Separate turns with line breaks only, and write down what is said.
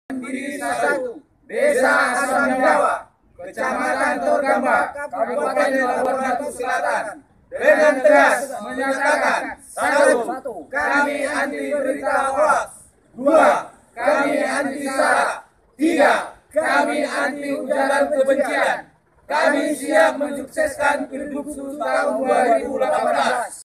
Mandiri 1, Desa Asam Jawa, Kecamatan Torgamba, Kabupaten Labuan Batu Selatan, dengan tegas menyatakan: 1. Kami anti berita hoax. 2. Kami anti sara. 3. Kami anti ujaran kebencian. Kami siap mensukseskan Pilgub tahun 2018.